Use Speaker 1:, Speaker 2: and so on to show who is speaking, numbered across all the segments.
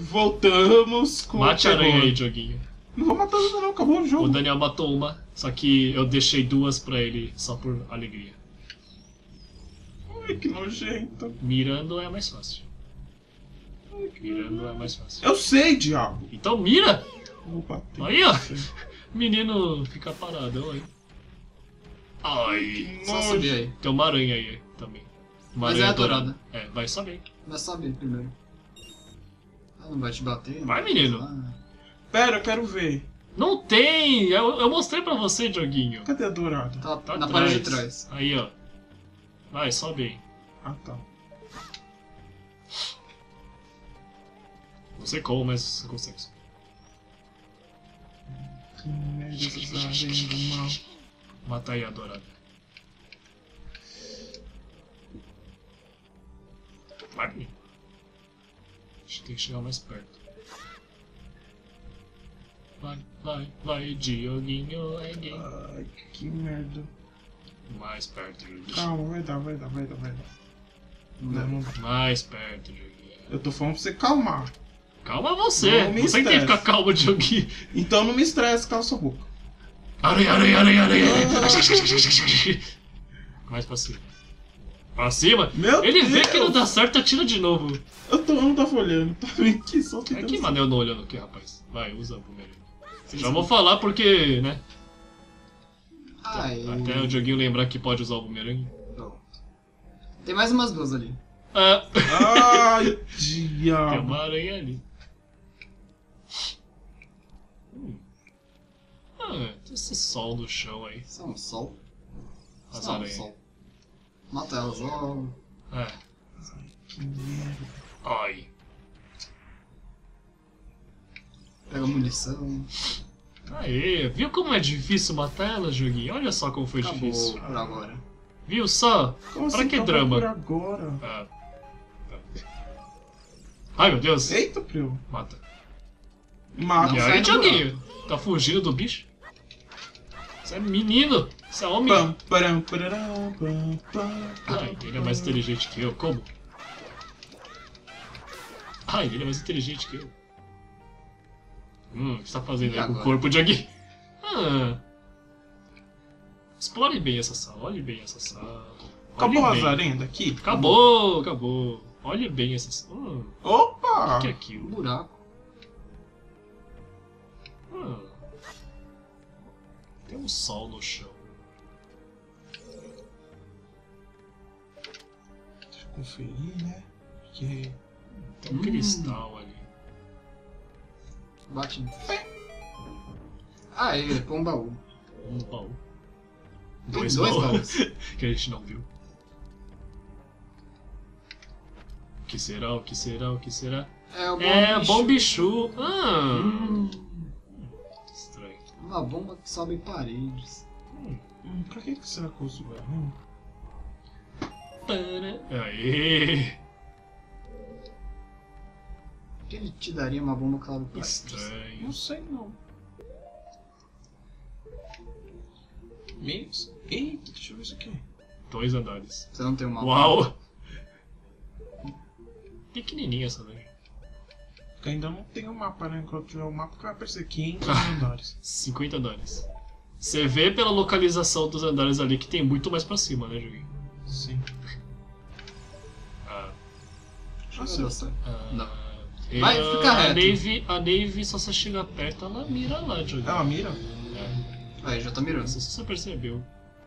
Speaker 1: Voltamos com
Speaker 2: Mate
Speaker 1: o
Speaker 2: a aranha
Speaker 1: terror.
Speaker 2: aí, Dioguinho.
Speaker 1: Não vou matar ainda não, acabou o jogo.
Speaker 2: O Daniel matou uma, só que eu deixei duas pra ele só por alegria.
Speaker 1: Ai, que nojento.
Speaker 2: Mirando é mais fácil. Mirando é mais fácil.
Speaker 1: Eu sei, diabo.
Speaker 2: Então mira!
Speaker 1: Vou bater.
Speaker 2: Aí, ó. Menino fica paradão aí. Ai.
Speaker 1: Que
Speaker 3: Só
Speaker 1: nojo.
Speaker 3: subir aí.
Speaker 2: Tem uma aranha aí também. Uma
Speaker 3: Mas
Speaker 2: aranha
Speaker 3: é dourada.
Speaker 2: É, vai saber.
Speaker 3: Mas sobe primeiro. Ela não vai te bater?
Speaker 2: Vai,
Speaker 3: não
Speaker 2: menino.
Speaker 3: Ah,
Speaker 1: Pera, eu quero ver.
Speaker 2: Não tem! Eu mostrei pra você, Dioguinho.
Speaker 1: Cadê a dourada?
Speaker 3: tá
Speaker 2: Tá
Speaker 3: na
Speaker 2: atrás.
Speaker 3: parede de trás.
Speaker 2: Aí, ó. Vai, sobe aí.
Speaker 1: Ah, tá.
Speaker 2: Não sei como, mas você consegue.
Speaker 1: Que merda essas aranhas do mal.
Speaker 2: Mata aí a dourada. Vai, menino. A gente tem que chegar mais perto. Vai, Dioguinho, é gay.
Speaker 1: Ai, que merda.
Speaker 2: Mais perto, Dioguinho.
Speaker 1: Calma, vai dar. Não dá.
Speaker 2: Mais perto, Dioguinho.
Speaker 1: Eu tô falando pra você calmar.
Speaker 2: Calma você!
Speaker 1: Não me
Speaker 2: Você que tem que ficar
Speaker 1: estresse.
Speaker 2: calmo, Dioguinho.
Speaker 1: Então não me estresse, cala sua boca.
Speaker 2: Aranha! Mais pra cima. Pra cima?
Speaker 1: Meu
Speaker 2: Ele vê
Speaker 1: Deus.
Speaker 2: que não dá certo, atira de novo.
Speaker 1: Eu não tava olhando, tava aqui só
Speaker 2: É
Speaker 1: tentando.
Speaker 2: que mano, eu não olhando aqui, rapaz. Vai, usa o bumerangue. Já vou falar porque, né?
Speaker 3: Ai.
Speaker 2: Até o Dioguinho lembrar que pode usar o bumerangue.
Speaker 3: Pronto. Tem mais umas duas ali.
Speaker 2: Ah,
Speaker 1: Ai,
Speaker 2: tem
Speaker 1: diabo.
Speaker 2: uma aranha ali. Tem esse sol no chão aí.
Speaker 3: Isso é um sol.
Speaker 2: As
Speaker 3: Isso é um
Speaker 2: aranhas.
Speaker 3: sol. Mata elas logo.
Speaker 2: É.
Speaker 1: Que merda.
Speaker 2: Ai.
Speaker 3: Pega munição.
Speaker 2: Aê, viu como é difícil matar ela, Joguinho? Olha só como foi
Speaker 3: Acabou
Speaker 2: difícil.
Speaker 3: por agora.
Speaker 2: Viu só?
Speaker 1: Como
Speaker 2: Pra
Speaker 1: assim
Speaker 2: que
Speaker 1: acabou
Speaker 2: drama?
Speaker 1: por agora?
Speaker 2: Ah. Ai, meu Deus.
Speaker 1: Eita, primo.
Speaker 2: Mata.
Speaker 1: Mata.
Speaker 2: E
Speaker 3: Não sai
Speaker 2: aí,
Speaker 3: do
Speaker 2: Dioguinho? Tá fugindo do bicho? Você é menino. Você é homem.
Speaker 1: Pam, param, pararam, pam, pam,
Speaker 2: Ai, ele é mais inteligente que eu. Como? Ai, ele é mais inteligente que eu. O que você tá fazendo
Speaker 3: E
Speaker 2: aí com o
Speaker 3: agora?
Speaker 2: corpo de alguém? Explore bem essa sala. Olhe bem essa sala.
Speaker 1: Acabou
Speaker 2: Olhe
Speaker 1: as
Speaker 2: bem.
Speaker 1: arendas daqui?
Speaker 2: Acabou. Olhe bem essa sala.
Speaker 1: Opa!
Speaker 2: O que é
Speaker 3: Um
Speaker 2: aquilo?
Speaker 3: buraco.
Speaker 2: Tem um sol no chão.
Speaker 1: Deixa eu conferir, né? Porque...
Speaker 2: Tem um cristal ali.
Speaker 3: Bate. Ah, ele põe um baú.
Speaker 2: Um baú.
Speaker 3: Tem
Speaker 2: Dois
Speaker 3: dois
Speaker 2: baús.
Speaker 3: baús.
Speaker 2: Que a gente não viu. O que será? O que será? O que será?
Speaker 3: É o
Speaker 2: É,
Speaker 3: bicho.
Speaker 2: bom bichu. Estranho.
Speaker 3: Uma bomba que sobe em paredes.
Speaker 1: pra que será que eu uso ela?
Speaker 2: Aê!
Speaker 3: Por que ele te daria uma bomba que sobe em paredes?
Speaker 2: Estranho.
Speaker 1: Não sei não. Menos? Eita, deixa eu ver isso aqui.
Speaker 2: 2 andares.
Speaker 3: Você não tem uma
Speaker 2: Uau! Pequenininha essa daí.
Speaker 1: Porque ainda não tem o mapa, né? Quando tiver o mapa, vai aparecer 500
Speaker 2: Ah.
Speaker 1: andares.
Speaker 2: 50 andares. Você vê pela localização dos andares ali que tem muito mais pra cima, né, Joguinho?
Speaker 1: Sim.
Speaker 2: Ah.
Speaker 1: Nossa,
Speaker 3: Nossa. Não.
Speaker 2: E
Speaker 3: Vai, fica reto.
Speaker 2: A Navy, só você chegar perto, ela mira lá, Joguinho.
Speaker 1: ela mira?
Speaker 3: Aí, já tá mirando.
Speaker 2: Não sei se você percebeu.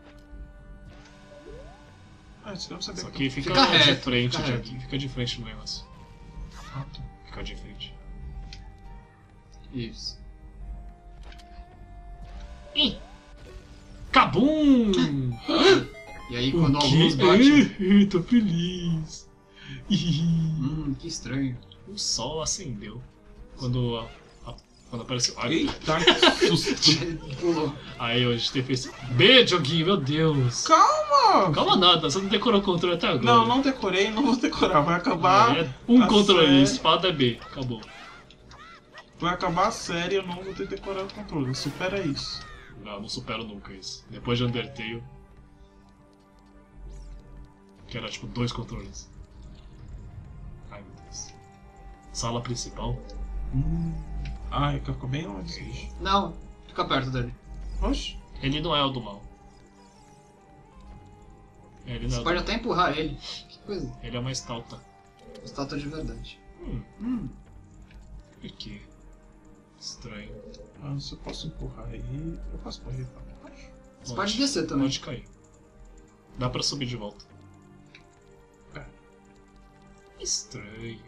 Speaker 1: Ah, você não sabia
Speaker 2: Só
Speaker 1: que
Speaker 2: que fica,
Speaker 3: Fica
Speaker 2: de
Speaker 3: reto,
Speaker 2: frente,
Speaker 3: fica
Speaker 2: Joguinho. Fica de frente no negócio.
Speaker 1: Ah, tá.
Speaker 2: Fica de frente.
Speaker 3: Isso.
Speaker 2: Ih! Cabum!
Speaker 3: E aí, quando a
Speaker 2: O
Speaker 3: luz
Speaker 2: quê?
Speaker 3: bate...
Speaker 2: Tô feliz.
Speaker 3: Que estranho.
Speaker 2: O sol acendeu. Quando apareceu. Ai,
Speaker 1: Eita, que susto.
Speaker 3: Ele pulou.
Speaker 2: aí a gente teve esse. B, Joguinho, meu Deus!
Speaker 1: Calma!
Speaker 2: Calma nada, você não decorou o controle até agora.
Speaker 1: Não, não decorei, não vou decorar. Vai acabar.
Speaker 2: É um
Speaker 1: a
Speaker 2: controle,
Speaker 1: série.
Speaker 2: espada é B, acabou.
Speaker 1: Vai acabar a série, eu não vou ter decorado o controle. Supera isso.
Speaker 2: Não supero nunca isso. Depois de Undertale. Que era tipo 2 controles. Ai meu Deus. Sala principal.
Speaker 1: Ai, que ficou bem longe esse bicho.
Speaker 3: Não, fica perto dele.
Speaker 1: Oxe.
Speaker 2: Ele não é o do mal. Ele não é
Speaker 3: Você
Speaker 2: o
Speaker 3: pode
Speaker 2: do
Speaker 3: até empurrar ele. Que coisa.
Speaker 2: mal. Ele é uma estalta.
Speaker 3: Estátua de verdade.
Speaker 2: Por quê? Estranho.
Speaker 1: Ah, se eu posso empurrar aí, eu posso empurrar ele pra baixo.
Speaker 3: Você pode descer também.
Speaker 2: Pode cair. Dá pra subir de volta.
Speaker 1: É.
Speaker 2: Estranho.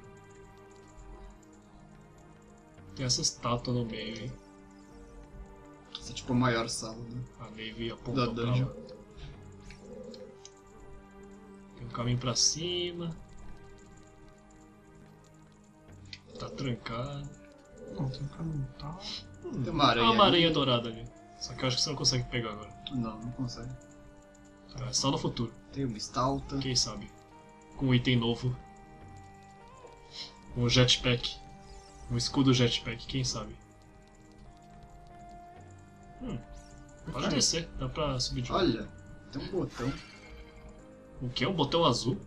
Speaker 2: Tem essa estátua no meio, hein?
Speaker 3: Essa é tipo a maior sala, né?
Speaker 2: A Navy apontou
Speaker 3: Da
Speaker 2: pra
Speaker 3: dungeon.
Speaker 2: lá. Tem um caminho pra cima. Tá trancado.
Speaker 1: Não, tem um caminho, tá?
Speaker 3: Tem uma aranha.
Speaker 2: Tem uma
Speaker 3: ali.
Speaker 2: aranha dourada ali. Só que eu acho que você não consegue pegar agora.
Speaker 3: Não, não consegue.
Speaker 2: Tá, é só no futuro.
Speaker 3: Tem uma estalta.
Speaker 2: Quem sabe? Com um item novo. Um jetpack. Um escudo jetpack, quem sabe? Pode descer, dá pra subir de volta.
Speaker 3: Olha, tem um botão.
Speaker 2: O que? Um botão azul?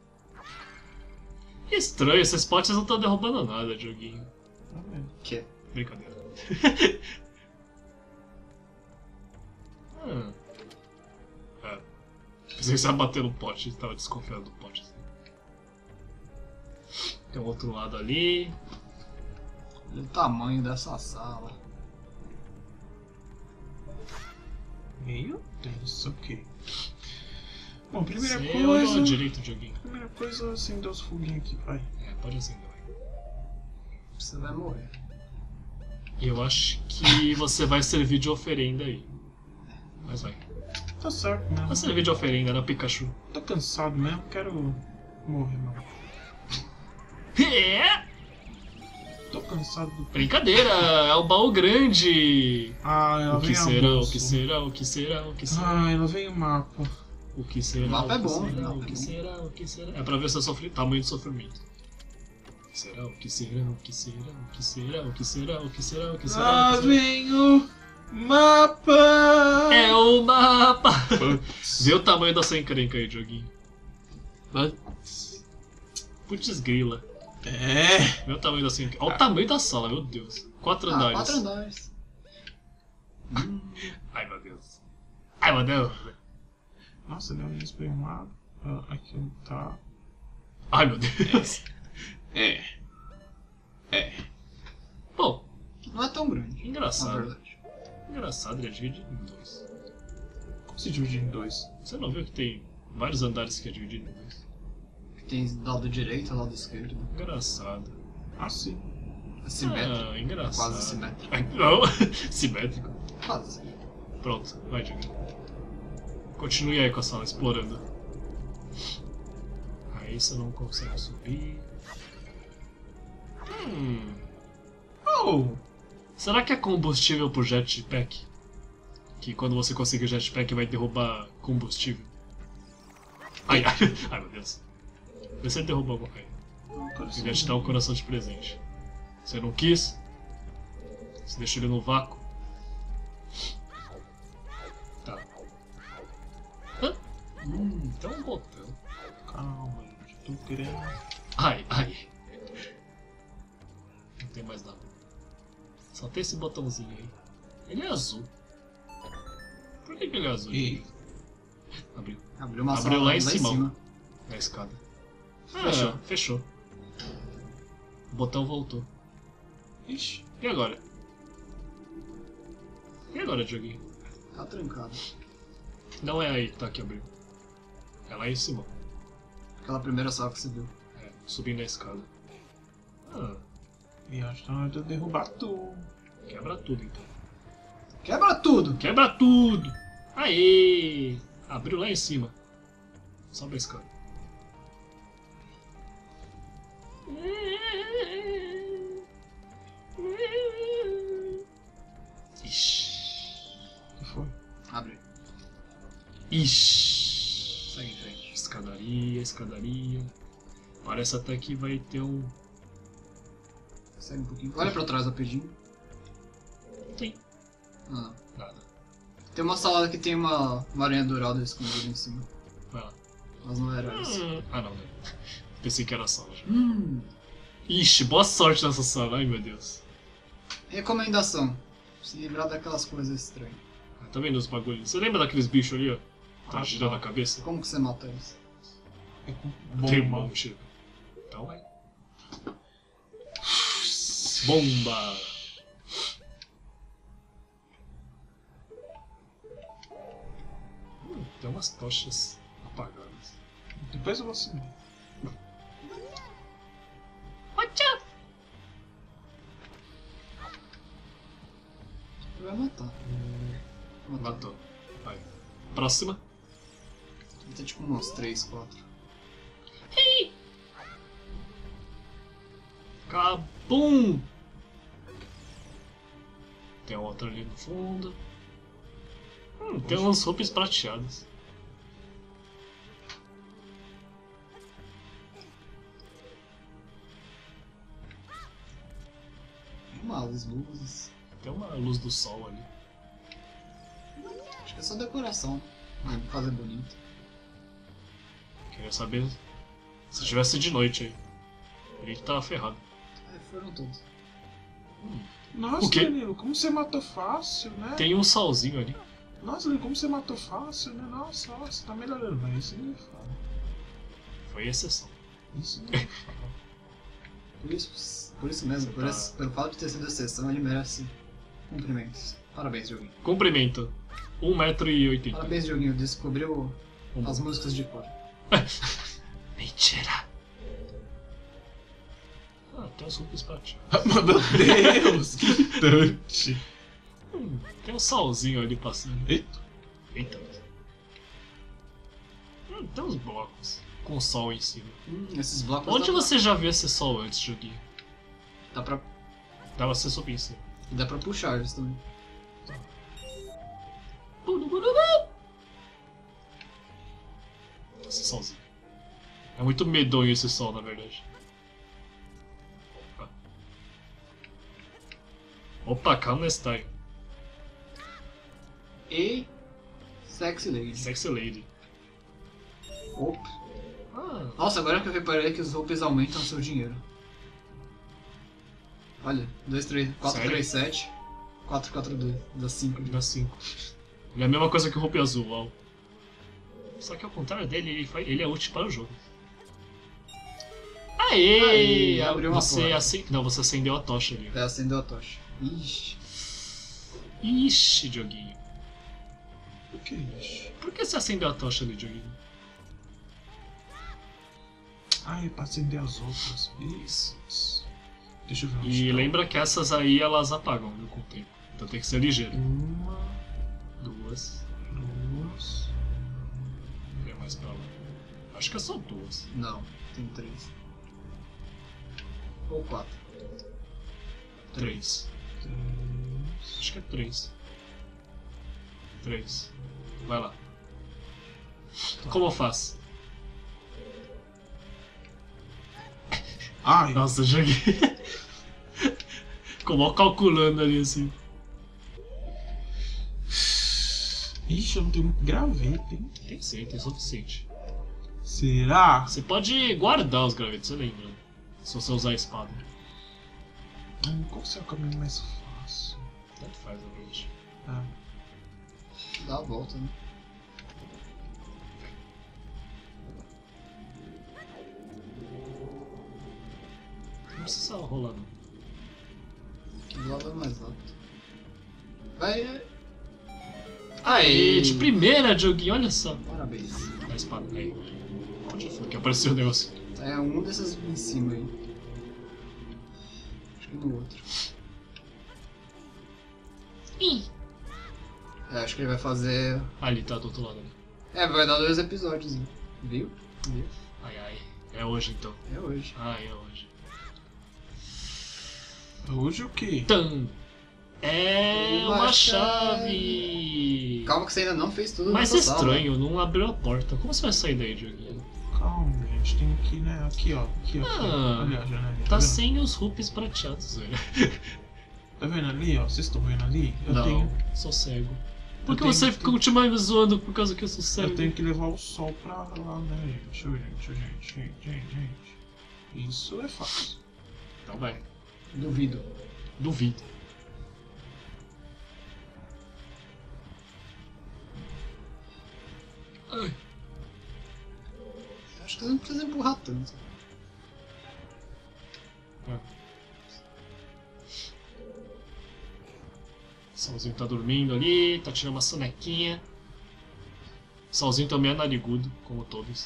Speaker 2: Que estranho, esses potes não estão derrubando nada, joguinho.
Speaker 1: Tá vendo?
Speaker 3: Que é?
Speaker 2: Brincadeira. É. Pensei que você ia bater no pote, tava desconfiado do pote. Assim. Tem um outro lado ali.
Speaker 3: Olha o tamanho dessa sala.
Speaker 1: Meu Deus, ok. Bom, primeira
Speaker 2: Você
Speaker 1: coisa.
Speaker 2: olhou direito, joguinho.
Speaker 1: Primeira coisa, acender os foguinhos aqui, vai.
Speaker 2: É, pode acender, vai.
Speaker 3: Você vai morrer.
Speaker 2: Eu acho que você vai servir de oferenda aí. Mas vai.
Speaker 1: Tá certo mesmo.
Speaker 2: Vai servir de oferenda, né, Pikachu?
Speaker 1: Tô cansado mesmo, quero morrer, não.
Speaker 2: É!
Speaker 1: Tô cansado do.
Speaker 2: Brincadeira, é o baú grande!
Speaker 1: Ah, ela
Speaker 2: O que
Speaker 1: vem
Speaker 2: será, o
Speaker 1: avanço.
Speaker 2: que será, o que será, o que será?
Speaker 1: Ah, ela vem o mapa.
Speaker 2: O que será?
Speaker 3: O mapa é
Speaker 2: que
Speaker 3: bom,
Speaker 2: será,
Speaker 3: o mapa
Speaker 2: o
Speaker 3: é
Speaker 2: que
Speaker 3: bom.
Speaker 2: será? O que será? É pra ver seu tamanho de sofrimento. O que será? O que será? O que será? O que será? O que será? O que será? O que será?
Speaker 1: Lá
Speaker 2: O que será?
Speaker 1: vem o mapa!
Speaker 2: É o mapa!
Speaker 1: Putz.
Speaker 2: Vê o tamanho da sua encrenca aí, joguinho. Putz grila.
Speaker 1: É.
Speaker 2: Vê o tamanho da sua encrenca. Olha o tamanho da sala, meu Deus. 4 andares.
Speaker 3: 4 andares.
Speaker 2: Ai, meu Deus. Ai, meu Deus.
Speaker 1: Nossa, deu um espremado. Aqui tá.
Speaker 2: Ai, meu Deus.
Speaker 1: É.
Speaker 2: Bom,
Speaker 3: Não é tão grande, na
Speaker 2: engraçado.
Speaker 3: verdade.
Speaker 2: Engraçado, ele é dividido em dois.
Speaker 1: Como se divide em dois?
Speaker 2: Você não viu que tem vários andares que é dividido em dois?
Speaker 3: Tem lado direito e lado esquerdo.
Speaker 2: Engraçado.
Speaker 1: Ah, sim.
Speaker 3: É simétrico.
Speaker 2: Ah, engraçado.
Speaker 3: Quase simétrico.
Speaker 2: Ai, não, simétrico.
Speaker 3: Quase.
Speaker 2: Pronto, vai, Diego. Continue aí com a sala, explorando. Aí você não consegue subir.
Speaker 1: Oh!
Speaker 2: Será que é combustível pro jetpack? Que quando você conseguir o jetpack vai derrubar combustível? Ai, ai, ai meu Deus. Vê se ele derrubou alguma coisa. Ele ia te dar um coração de presente. Você não quis? Você deixou ele no vácuo? Tá. Tem um botão.
Speaker 1: Calma, gente. Tô querendo.
Speaker 2: Ai, ai. Não tem mais nada. Só tem esse botãozinho aí. Ele é azul. Por que ele é azul?
Speaker 1: E
Speaker 2: Abriu.
Speaker 3: Abriu uma
Speaker 2: Abriu
Speaker 3: sala
Speaker 2: lá em cima. Na escada.
Speaker 3: Fechou.
Speaker 2: Ah, fechou. O botão voltou.
Speaker 1: ixi.
Speaker 2: E agora? E agora, joguinho?
Speaker 3: Tá trancado.
Speaker 2: Não é aí que tá que abriu. É lá em cima.
Speaker 3: Aquela primeira sala que você viu.
Speaker 2: É, subindo a escada. Ah,
Speaker 1: E acho que tá na hora de eu derrubar tudo.
Speaker 2: quebra tudo então.
Speaker 3: Quebra tudo!
Speaker 2: Quebra tudo! Aê! Abriu lá em cima. Sobe a escada. Ixi.
Speaker 1: O que foi?
Speaker 3: Abre.
Speaker 2: Ixi.
Speaker 3: Segue em frente.
Speaker 2: Escadaria, escadaria. Parece até que vai ter um.
Speaker 3: Segue um pouquinho. Olha pra trás rapidinho.
Speaker 2: Tem.
Speaker 3: Não.
Speaker 2: Nada.
Speaker 3: Tem uma sala que tem uma aranha dourada escondida em cima.
Speaker 2: Vai lá.
Speaker 3: Mas não era isso.
Speaker 2: Ah, não, né? Pensei que era a sala já. Ixi, boa sorte nessa sala, ai meu Deus.
Speaker 3: Recomendação. Se livrar daquelas coisas estranhas.
Speaker 2: Tá vendo os bagulhos? Você lembra daqueles bichos ali, ó? Tá
Speaker 1: Ah,
Speaker 2: girando
Speaker 1: tá.
Speaker 2: a cabeça?
Speaker 3: Como que você mata eles?
Speaker 1: É com
Speaker 2: Tem
Speaker 1: bomba.
Speaker 2: bomba, Chico. Então vai. Bomba! Tem umas tochas apagadas.
Speaker 1: Depois eu vou subir.
Speaker 2: Watch out!
Speaker 3: Vai matar.
Speaker 2: Matou. Vai. Próxima.
Speaker 3: Vai ter tipo uns 3, 4.
Speaker 2: Cabum! Tem outra ali no fundo. Tem umas roupas prateadas.
Speaker 3: Umas luzes.
Speaker 2: Tem uma luz do sol ali.
Speaker 3: Acho que é só decoração. Pra fazer bonito.
Speaker 2: Queria saber se tivesse de noite aí. Ele que tava ferrado.
Speaker 3: É, foram todos.
Speaker 1: Nossa,
Speaker 2: O quê?
Speaker 1: Danilo, como você matou fácil, né?
Speaker 2: Tem um solzinho ali.
Speaker 1: Nossa, Danilo, como você matou fácil, né? Nossa, você tá melhorando, mas isso não é fala.
Speaker 2: Foi exceção.
Speaker 1: Isso não é fala.
Speaker 3: Por isso mesmo,
Speaker 2: Você
Speaker 3: por
Speaker 2: tá-
Speaker 3: esse- pelo fato de ter sido exceção, ele merece cumprimentos. Parabéns, joguinho.
Speaker 2: Cumprimento. 1,80 m.
Speaker 3: Parabéns, joguinho. Descobriu as músicas de cor.
Speaker 2: Mentira! Ah, tem as roupas prateadas.
Speaker 1: Meu Deus, que irritante.
Speaker 2: Tem um solzinho ali passando.
Speaker 1: Eita.
Speaker 2: Eita. Tem uns blocos com sol em cima.
Speaker 3: Esses blocos
Speaker 2: Onde
Speaker 3: dá,
Speaker 2: você já viu esse sol antes, joguinho?
Speaker 3: dá pra,
Speaker 2: Dá pra você subir em cima.
Speaker 3: dá pra puxar eles também.
Speaker 2: Esse solzinho. É muito medonho esse sol, na verdade. Opa, calma style.
Speaker 3: E... Sexy Lady.
Speaker 2: Sexy Lady.
Speaker 3: Opa.
Speaker 2: Ah,
Speaker 3: Nossa, agora que eu reparei que os roupas aumentam o seu dinheiro. Olha, 2, 3, 4,
Speaker 2: Sério?
Speaker 3: 3, 7, 4, 4, 2, dá 5.
Speaker 2: dá 5. Ele é a mesma coisa que o roupa azul, uau. Só que ao contrário dele, ele é útil para o jogo. Aê!
Speaker 3: Aí, abriu uma
Speaker 2: você
Speaker 3: porta.
Speaker 2: Não, você acendeu a tocha ali.
Speaker 3: É, acendeu a tocha. Ixi.
Speaker 2: Ixi, joguinho.
Speaker 1: O que é isso?
Speaker 2: Por que você acendeu a tocha ali, joguinho?
Speaker 1: Ai, é pra acender as outras. Isso. Deixa eu ver onde
Speaker 2: E
Speaker 1: tá.
Speaker 2: lembra que essas aí elas apagam, viu, com o tempo. Então tem que ser ligeiro.
Speaker 1: Uma,
Speaker 2: 2.
Speaker 1: duas.
Speaker 2: É mais pra lá. Acho que é só 2.
Speaker 3: Não, tem 3. Ou 4.
Speaker 2: 3.
Speaker 1: Três.
Speaker 2: Acho que é 3. 3. Vai lá. Como eu faço?
Speaker 1: Ai,
Speaker 2: Nossa, eu joguei. Como calculando ali assim.
Speaker 1: ixi, eu não tenho muito graveta, hein?
Speaker 2: Tem sim, tem suficiente.
Speaker 1: Será?
Speaker 2: Você pode guardar os gravetos, você lembra? Se você usar a espada.
Speaker 1: Qual será o caminho mais fácil?
Speaker 2: Tanto faz, na verdade.
Speaker 1: Ah,
Speaker 3: Dá a volta, né?
Speaker 2: Não precisa rolar, não.
Speaker 3: Que do lado é mais rápido. Vai.
Speaker 2: Aê, de primeira, joguinho, olha só.
Speaker 3: Parabéns.
Speaker 2: A espada, aí. Onde foi que apareceu o negócio?
Speaker 3: É um desses em cima aí. Acho que no outro.
Speaker 2: Ih.
Speaker 3: É, acho que ele vai fazer.
Speaker 2: Ali, tá do outro lado. Ali.
Speaker 3: É, vai dar 2 episódios, né? Viu? Viu?
Speaker 2: Ai, ai. É hoje, então.
Speaker 3: É hoje.
Speaker 2: Ai, é hoje.
Speaker 1: hoje o quê?
Speaker 2: Tan. É
Speaker 3: Uma
Speaker 2: uma
Speaker 3: chave.
Speaker 2: chave.
Speaker 3: Calma que você ainda não fez tudo
Speaker 2: Mas
Speaker 3: nessa sala.
Speaker 2: estranho, não abriu a porta. Como você vai sair daí, joguinho?
Speaker 1: Calma, gente, tem que ir, né? Aqui, ó. Aqui, ó.
Speaker 2: Ah,
Speaker 1: Ali, ó, a janelinha.
Speaker 2: Tá
Speaker 1: vendo?
Speaker 2: sem os rupes prateados, velho.
Speaker 1: Tá vendo ali, ó? Vocês estão vendo ali? Eu
Speaker 2: Não,
Speaker 1: tenho.
Speaker 2: sou cego. Por que
Speaker 1: tenho
Speaker 2: você
Speaker 1: que-
Speaker 2: continua me zoando por causa que eu sou cego?
Speaker 1: Eu tenho que levar o sol pra lá, né, gente? Ô, gente. Isso é fácil.
Speaker 2: Então vai.
Speaker 3: Duvido.
Speaker 2: Duvido. Ai.
Speaker 3: Acho que você não precisa empurrar tanto.
Speaker 2: Solzinho tá dormindo ali, tá tirando uma sonequinha. Solzinho também é narigudo, como todos.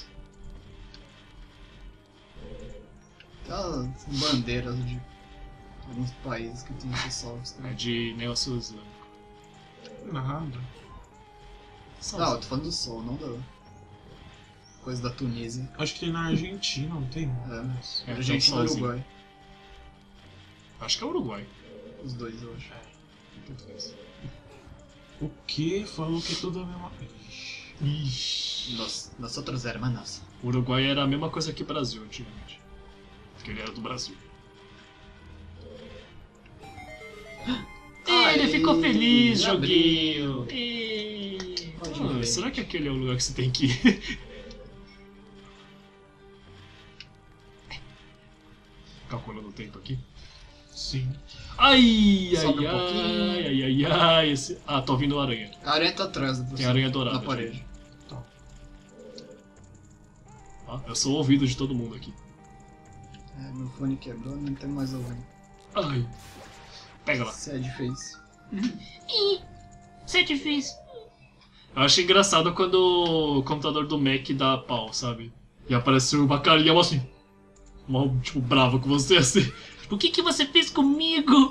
Speaker 3: Tem as bandeiras de alguns países que tem esses solos
Speaker 2: É
Speaker 3: também.
Speaker 2: de negócio islâmico.
Speaker 1: Nada.
Speaker 3: Não, eu
Speaker 2: Solzinho.
Speaker 3: tô falando do sol, não da coisa da Tunísia.
Speaker 1: Acho que tem na Argentina, não tem?
Speaker 2: É,
Speaker 3: Argentina e
Speaker 2: solzinho.
Speaker 3: Uruguai.
Speaker 2: Acho que é Uruguai.
Speaker 3: Os dois, eu acho.
Speaker 2: Tanto faz.
Speaker 1: O que? Falou que tudo é a mesma.
Speaker 2: Ixi.
Speaker 3: Nós outros hermanos.
Speaker 2: O Uruguai era a mesma coisa que o Brasil antigamente. Porque ele era do Brasil.
Speaker 3: Ai,
Speaker 2: Ele ficou feliz,
Speaker 3: me abriu.
Speaker 2: joguinho. Ih.
Speaker 3: Pode
Speaker 2: Ah,
Speaker 3: ver.
Speaker 2: será que aquele é o lugar que você tem que ir? Calculando o tempo aqui.
Speaker 1: Sim.
Speaker 2: Ai,
Speaker 3: Sobe
Speaker 2: ai,
Speaker 3: um pouquinho.
Speaker 2: ai, ai, ai. Ah, tô ouvindo aranha.
Speaker 3: A aranha tá atrás do
Speaker 2: Tem
Speaker 3: professor.
Speaker 2: aranha dourada.
Speaker 3: Na parede.
Speaker 2: gente. Ah, eu sou o ouvido de todo mundo aqui.
Speaker 3: É, meu fone quebrou, não tem mais ouvido.
Speaker 2: Ai. Pega lá.
Speaker 3: Se é difícil.
Speaker 2: Isso é difícil. Eu acho engraçado quando o computador do Mac dá pau, sabe? E aparece uma carinha assim. Mal, tipo, brava com você assim. Tipo, o que você fez comigo?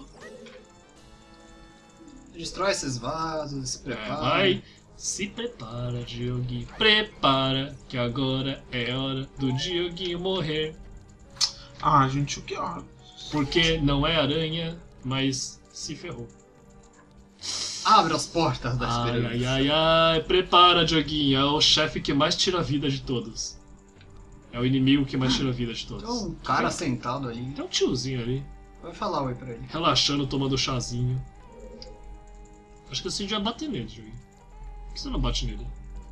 Speaker 3: Destrói esses vasos, se
Speaker 2: É,
Speaker 3: prepara.
Speaker 2: vai. Se prepara, Dioguinho. Prepara, que agora é hora do Dioguinho morrer.
Speaker 1: Ah, gente, o que hora?
Speaker 2: Porque não é aranha, mas se ferrou.
Speaker 3: Abre as portas da
Speaker 2: Ai,
Speaker 3: esperança.
Speaker 2: ai, ai, ai. Prepara, Dioguinho. É o chefe que mais tira a vida de todos. É o inimigo que mais tira a vida de todos.
Speaker 3: Tem um cara sentado ali.
Speaker 2: Tem um tiozinho ali,
Speaker 3: Vai falar oi pra ele.
Speaker 2: relaxando, tomando chazinho. Acho que você já bater nele, Dioguinho. Por que você não bate nele?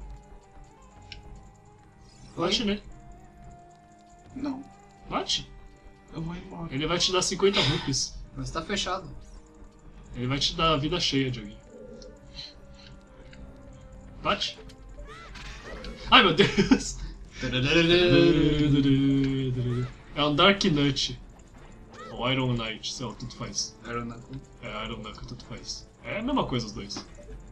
Speaker 2: Bate
Speaker 3: Oi?
Speaker 2: nele.
Speaker 1: Não,
Speaker 2: Bate.
Speaker 1: eu vou embora.
Speaker 2: Ele vai te dar 50 rupees.
Speaker 3: Mas tá fechado.
Speaker 2: Ele vai te dar a vida cheia, Dioguinho. Bate. Ai, meu Deus. É um Dark Knight. Ou Iron Knight, sei lá, tudo faz.
Speaker 3: Aeronaco.
Speaker 2: É Iron Knuckle, tudo faz. É a mesma coisa os dois.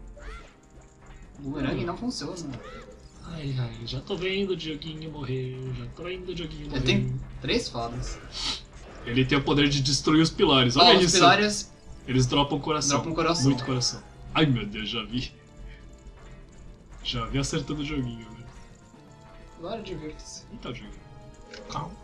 Speaker 3: O boomerang não funciona.
Speaker 2: Ai, ai, já tô vendo o Dioguinho morrer, já tô vendo o Dioguinho morrer.
Speaker 3: Ele tem 3 fadas.
Speaker 2: Ele tem o poder de destruir os pilares, olha
Speaker 3: Ó, os
Speaker 2: isso.
Speaker 3: pilares
Speaker 2: Eles dropam coração.
Speaker 3: dropam coração.
Speaker 2: Muito coração. Ai meu Deus, já vi. Já vi acertando o joguinho, né?
Speaker 3: Agora divirta-se.
Speaker 2: Então, Dioguinho.
Speaker 1: Calma.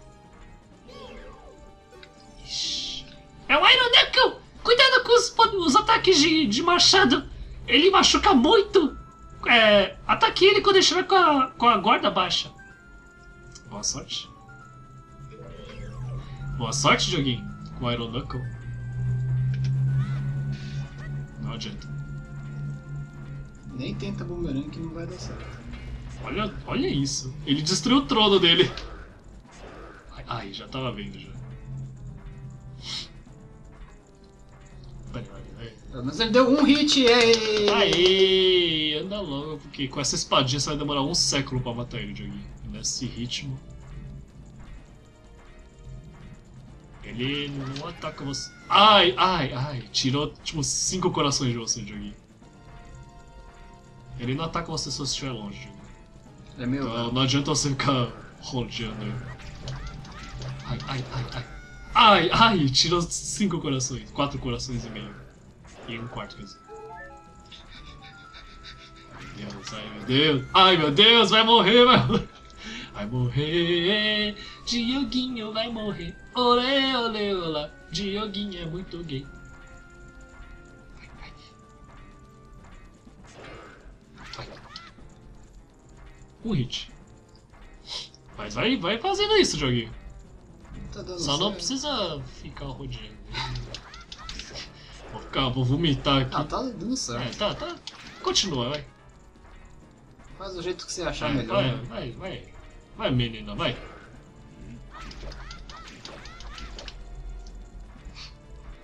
Speaker 2: É o Iron Knuckle! Cuidado com os ataques de machado! Ele machuca muito! Ataque ele quando ele estiver com a guarda baixa. Boa sorte. Boa sorte, Dioguinho, com o Iron Knuckle. Não adianta.
Speaker 3: Nem tenta boomerang que não vai dar certo.
Speaker 2: Olha isso. Ele destruiu o trono dele. Ai, já tava vendo já.
Speaker 3: Pelo menos ele deu um hit, ei!
Speaker 2: Aê! Anda logo, porque com essa espadinha você vai demorar um século pra matar ele, Dioguinho. Nesse ritmo. Ele não ataca você. Ai, ai, ai. Tirou tipo 5 corações de você, Dioguinho. Ele não ataca você se você estiver longe, Dioguinho.
Speaker 3: Ele é meio.
Speaker 2: Então não adianta você ficar rodeando ele. Ai, ai, ai, ai. Ai, ai, tirou 5 corações. 4 corações e meio. E um quarto, quer dizer. Meu Deus, ai meu Deus. Ai meu Deus, vai morrer, vai morrer. Dioguinho vai morrer. Olê, olê, olá. Dioguinho é muito gay. Vai. Um hit. Mas vai fazendo isso, Dioguinho.
Speaker 3: Tá dando
Speaker 2: Só não
Speaker 3: certo.
Speaker 2: precisa ficar rodeando. Vou vomitar aqui.
Speaker 3: Ah, tá dando certo.
Speaker 2: Tá. Continua, vai.
Speaker 3: Faz do jeito que você achar
Speaker 2: Vai,
Speaker 3: melhor.
Speaker 2: vai, menina, vai.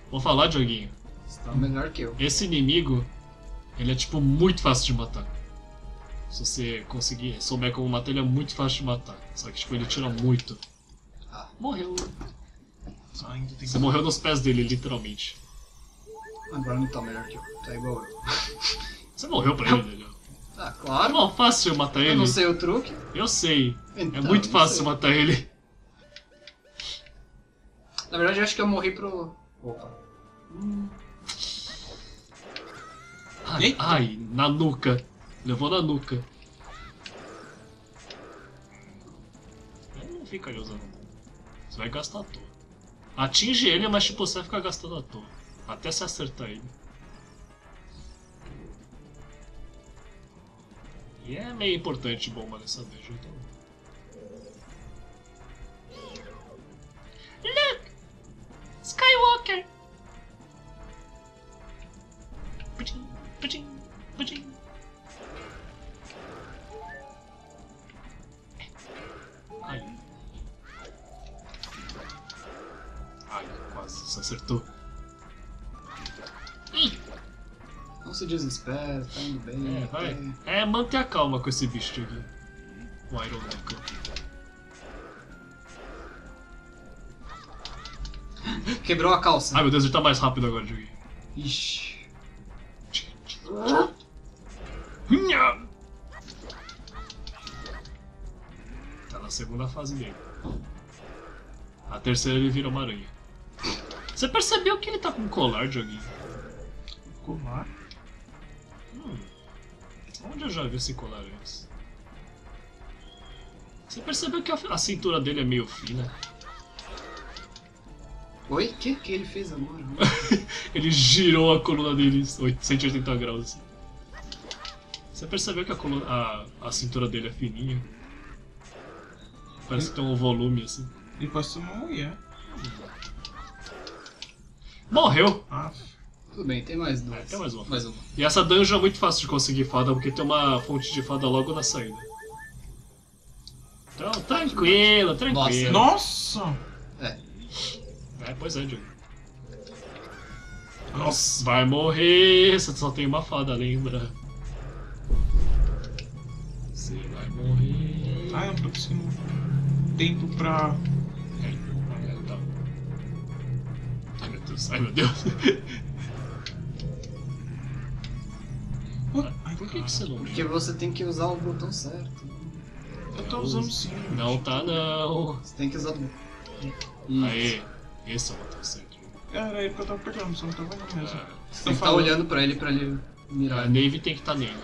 Speaker 2: Vou falar, Dioguinho.
Speaker 3: Você tá melhor que eu.
Speaker 2: Esse inimigo, ele é tipo muito fácil de matar. Se você conseguir, souber como matar, ele é muito fácil de matar. Só que tipo, ele tira muito.
Speaker 3: Ah.
Speaker 2: Morreu.
Speaker 1: Só ainda tem
Speaker 2: Você morreu nos pés dele, literalmente.
Speaker 3: Agora não tá melhor que eu. Tá igual eu.
Speaker 2: Você morreu pra ele, Daniel.
Speaker 3: Ah,
Speaker 2: É
Speaker 3: claro.
Speaker 2: bom, fácil matar
Speaker 3: Eu
Speaker 2: ele.
Speaker 3: não sei o truque.
Speaker 2: Eu sei.
Speaker 3: Então,
Speaker 2: É muito
Speaker 3: não
Speaker 2: fácil
Speaker 3: sei.
Speaker 2: matar ele.
Speaker 3: Na verdade, eu acho que eu morri pro... Opa.
Speaker 2: Ai,
Speaker 1: Eita.
Speaker 2: ai, na nuca. Levou na nuca. Não fica aí usando. Você vai gastar à toa. Atinge ele, mas tipo, você vai ficar gastando à toa. Até se acertar ele. E é meio importante bomba nessa dungeon, então. Look! Skywalker! Pudim, pudim, pudim. Ai. Ai, quase se acertou. Ih!
Speaker 3: Não se desespera, tá indo bem.
Speaker 2: É, vai.
Speaker 3: até-
Speaker 2: É, manter a calma com esse bicho aqui. O Iron Knuckle.
Speaker 3: Quebrou a calça.
Speaker 2: Ai meu Deus, ele tá mais rápido agora, Joguinho.
Speaker 3: Ixi.
Speaker 2: Tá na segunda fase dele. A terceira ele vira uma aranha. Você percebeu que ele tá com um colar, Joguinho?
Speaker 1: colar.
Speaker 2: Onde eu já vi esse colar antes? Você percebeu que a cintura dele é meio fina?
Speaker 3: Oi? O que ele fez agora?
Speaker 2: Ele girou a coluna dele 180 graus. Assim. Você percebeu que a cintura dele é fininha? Parece que tem um volume assim.
Speaker 1: Ele pode ser uma mulher.
Speaker 2: Morreu!
Speaker 1: Ah,
Speaker 3: Tudo bem, tem mais duas.
Speaker 2: Tem mais uma.
Speaker 3: Mais uma.
Speaker 2: E essa dungeon é muito fácil de conseguir fada, porque tem uma fonte de fada logo na saída. Então, tranquilo, tranquilo.
Speaker 1: nossa!
Speaker 3: É.
Speaker 2: Pois é, Diogo. Nossa, vai morrer! Você só tem uma fada, lembra? Você vai morrer.
Speaker 1: Ai, eu não tô conseguindo tempo pra.
Speaker 2: Tá. Ai meu Deus, ai meu Deus.
Speaker 1: Ai,
Speaker 2: Por que você não
Speaker 3: Porque você tem que usar o botão certo.
Speaker 1: Eu tô usando sim.
Speaker 2: Não tá não.
Speaker 3: Você tem que usar o...
Speaker 2: Aê, esse é o botão certo.
Speaker 1: Era ele que eu tava pegando, você não tava vendo mesmo.
Speaker 2: Ah,
Speaker 3: Você tem que estar olhando pra ele mirar.
Speaker 2: a Navy tem que estar nele.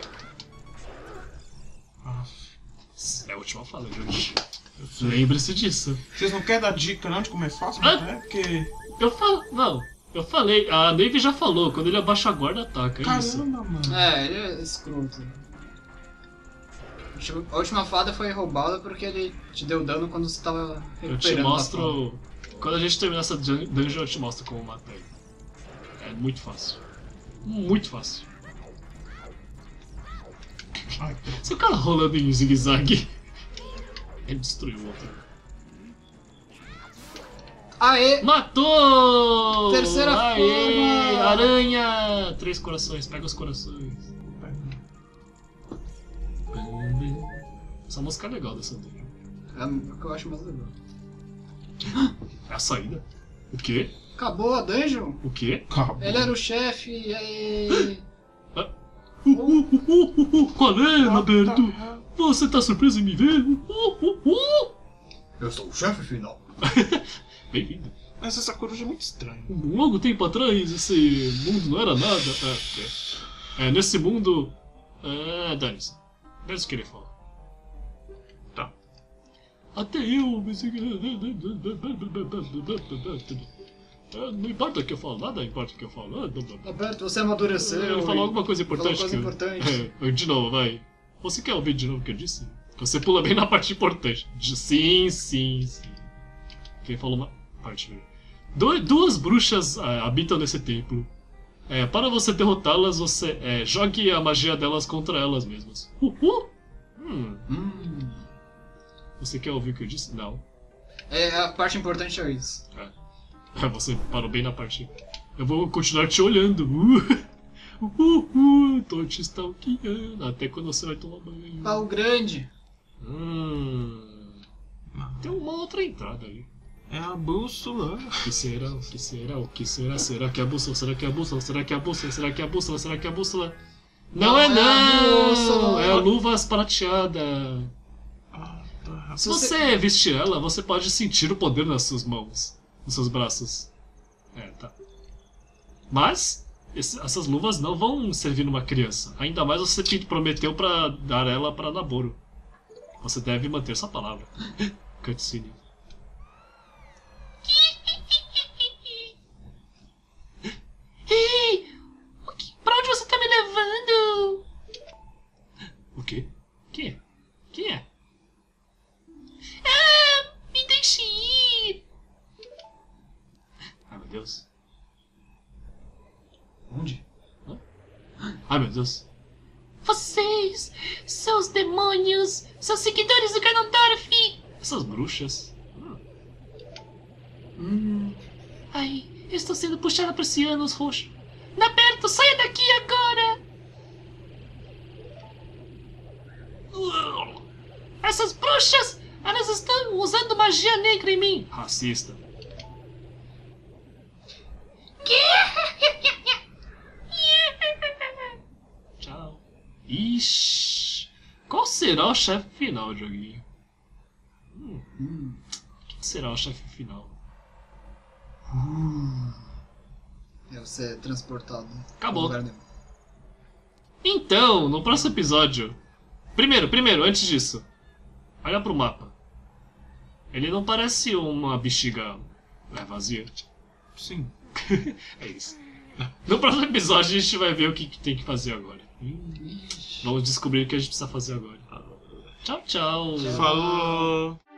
Speaker 1: Ah,
Speaker 2: É a última fala, Diogo. Lembre-se disso.
Speaker 1: vocês não querem dar dica não de como é fácil?
Speaker 2: Ah.
Speaker 1: É porque.
Speaker 2: Não, eu falei, a Navy já falou, quando ele abaixa a guarda, ataca, é isso.
Speaker 1: Caramba, mano.
Speaker 3: É, ele é escroto. A última fada foi roubada porque ele te deu dano quando você tava recuperando.
Speaker 2: Eu te
Speaker 3: a fada.
Speaker 2: mostro. Quando a gente terminar essa dungeon, eu te mostro como matar ele. É muito fácil. Muito fácil.
Speaker 1: Ai,
Speaker 2: Se o cara rolando em zigue-zague, ele destruiu o outro.
Speaker 3: Aê!
Speaker 2: Matou!
Speaker 3: Terceira
Speaker 2: Aê!
Speaker 3: forma!
Speaker 2: Aranha! 3 corações, pega os corações. Essa música é legal dessa dungeon.
Speaker 3: É o que eu acho mais legal.
Speaker 2: É a saída. O quê?
Speaker 3: Acabou a dungeon?
Speaker 2: O quê?
Speaker 1: acabou.
Speaker 3: Ele era o chefe, e aí...
Speaker 2: Qual é, Roberto? Você tá surpreso em me ver?
Speaker 3: Eu sou o chefe final.
Speaker 2: Bem-vindo.
Speaker 1: Mas essa coruja é muito estranha.
Speaker 2: Um longo tempo atrás, esse mundo não era nada. Nesse mundo. Dane-se. Dane-se o que ele fala.
Speaker 1: Tá.
Speaker 2: Até eu. Não importa o que eu falo, nada importa o que eu falo.
Speaker 3: Roberto, você amadureceu.
Speaker 2: Ele falou alguma coisa importante.
Speaker 3: Falou coisa importante.
Speaker 2: De novo, vai. Você quer ouvir de novo o que eu disse? Você pula bem na parte importante. Sim. Quem falou uma parte. Duas bruxas habitam nesse templo. Para você derrotá-las, você jogue a magia delas contra elas mesmas. Você quer ouvir o que eu disse? Não.
Speaker 3: A parte importante é isso.
Speaker 2: Você parou bem na parte. Eu vou continuar te olhando. Tô te stalkeando. Até quando você vai tomar banho.
Speaker 3: Pau grande.
Speaker 2: Tem uma outra entrada aí.
Speaker 1: É a bússola.
Speaker 2: O que será? O que será? O que será? Será que é a bússola? Será que é a bússola? Será que é a bússola? Será que é a bússola? Será que é a bússola? Não é
Speaker 3: Não é a
Speaker 2: não!
Speaker 3: bússola.
Speaker 2: É a luvas prateada.
Speaker 1: Ah, tá.
Speaker 2: Se você vestir ela, você pode sentir o poder nas suas mãos, nos seus braços. Tá. Mas essas luvas não vão servir numa criança. Ainda mais você que prometeu pra dar ela para namoro. Você deve manter sua palavra. Cutscene. Ei! Pra onde você tá me levando? O quê? Quem é? Ah! Me deixe ir! Ai, meu Deus.
Speaker 3: Onde?
Speaker 2: Ai, meu Deus. Vocês, seus demônios, seus seguidores do Ganondorf! Essas bruxas. Ai, eu estou sendo puxada por cianos roxos. Naberto, saia daqui agora! Essas bruxas, elas estão usando magia negra em mim. Racista. Tchau. Ixi. Qual será o chefe final, joguinho? Quem será o chefe final?
Speaker 3: Deve ser transportado.
Speaker 2: Acabou.
Speaker 3: Pra lugar nenhum.
Speaker 2: Então, no próximo episódio... Primeiro, antes disso. Olha pro mapa. Ele não parece uma bexiga vazia?
Speaker 1: Sim.
Speaker 2: É isso. No próximo episódio a gente vai ver o que tem que fazer agora. Vamos descobrir o que a gente precisa fazer agora. Tchau, tchau.
Speaker 1: Falou.